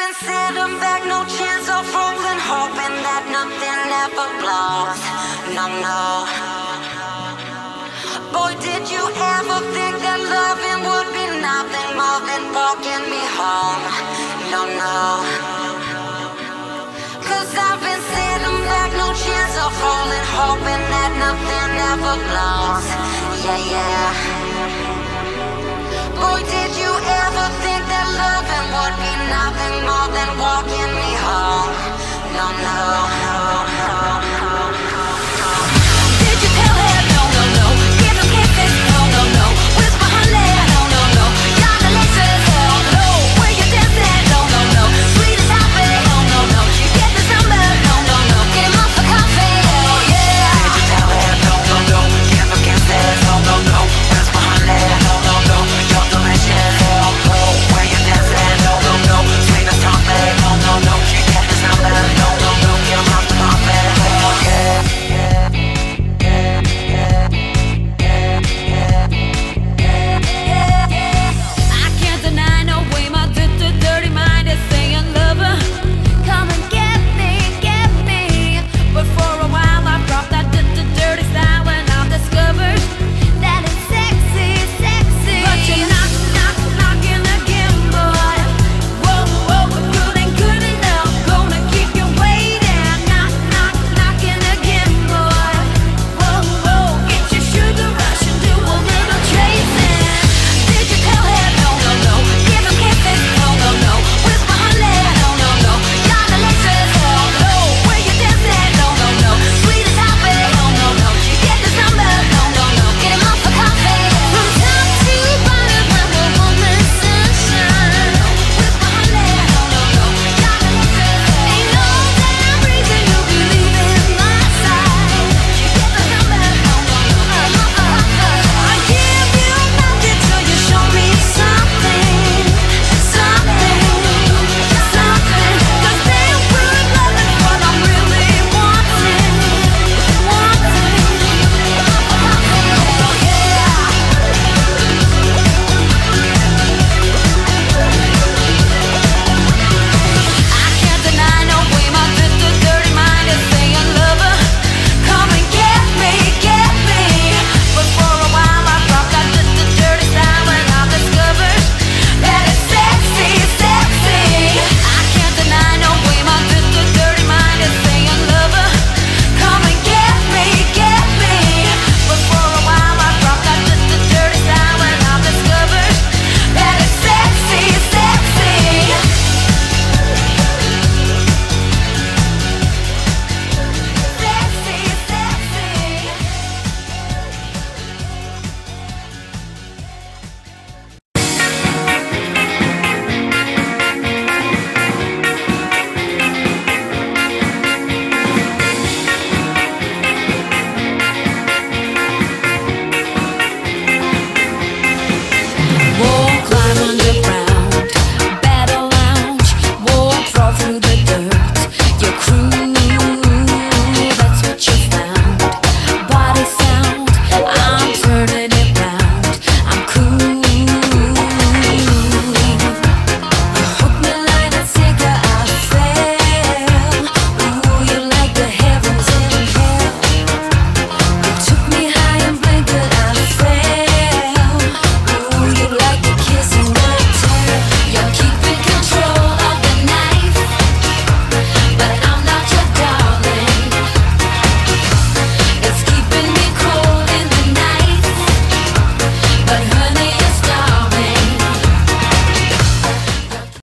been sitting back, no chance of falling, hoping that nothing ever blows. No, no. Boy, did you ever think that loving would be nothing more than walking me home? No, no. Cause I've been sitting back, no chance of falling, hoping that nothing ever blows. Yeah, yeah. Boy, did you